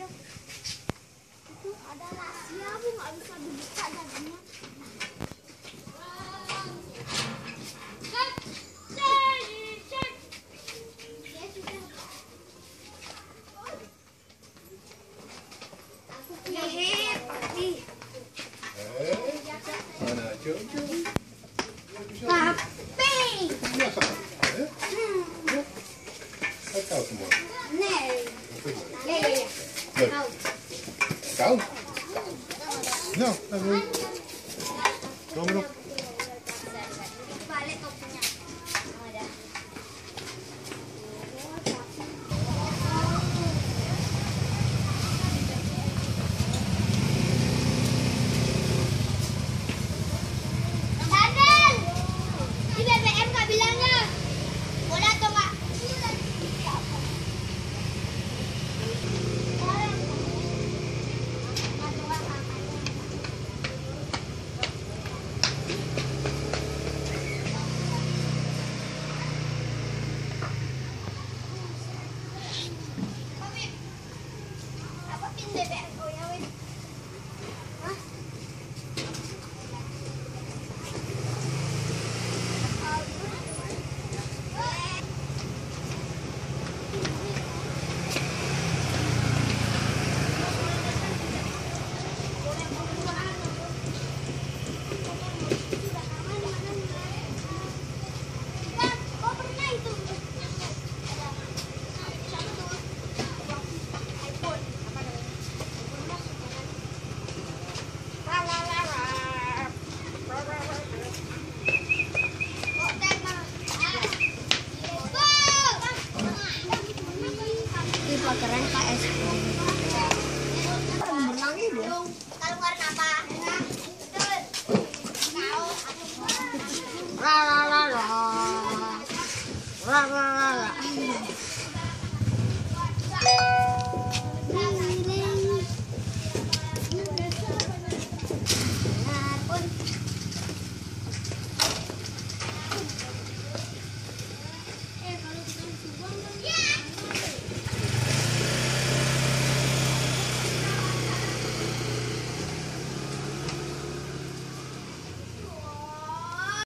Itu ada rahasia, Bu, nggak bisa dibuka dagingnya. Mana Jojo? Tapi, Biasa. Kau semua. nih, ya. Loh, kau? No, no. No. Balik topinya. Ada. Daniel, di BBM nggak bilangnya. Boleh atau nggak? Apa pin BBM? Oh ya wes. Hah? Oh pernah itu. iPhone apa namanya? Keren Pak S. Menangi dong. Kalau warna apa? Betul. Kau La la la la. La la